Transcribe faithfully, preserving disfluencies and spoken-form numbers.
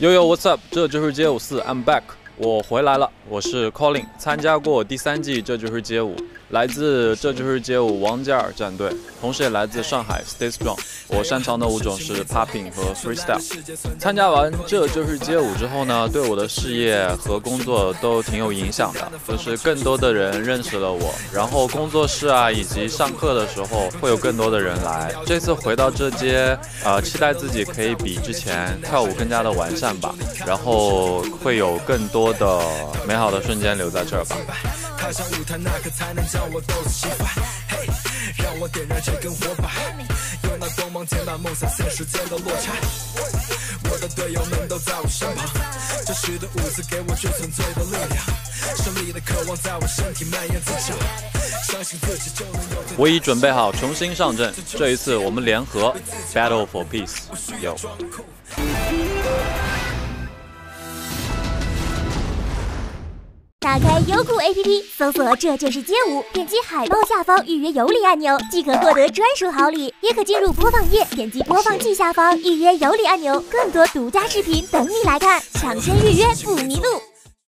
Yo yo what's up？ 这就是街舞四 ，I'm back， 我回来了，我是 Colin， 参加过第三季《这就是街舞》，来自《这就是街舞》王嘉尔战队，同时也来自上海 Stay Strong。我擅长的舞种是 Popping 和 Freestyle。参加完《这就是街舞》之后呢，对我的事业和工作都挺有影响的，就是更多的人认识了我，然后工作室啊以及上课的时候会有更多的人来。这次回到这街，呃，期待自己可以比之前跳舞更加的完善吧，然后会有更多的美好的瞬间留在这儿吧。踏上舞台那刻才能将我斗志激发，嘿，让我点燃这根火把，用那光芒填满梦想现实间的落差。我的队友们都在我身旁，这时的舞姿给我最纯粹的力量，胜利的渴望在我身体蔓延自长，相信自己就能有。我已准备好重新上阵，这一次我们联合 Battle for Peace， 有。 打开优酷 A P P， 搜索“这就是街舞”，点击海报下方预约有礼按钮，即可获得专属好礼。也可进入播放页，点击播放器下方预约有礼按钮，更多独家视频等你来看，抢先预约不迷路。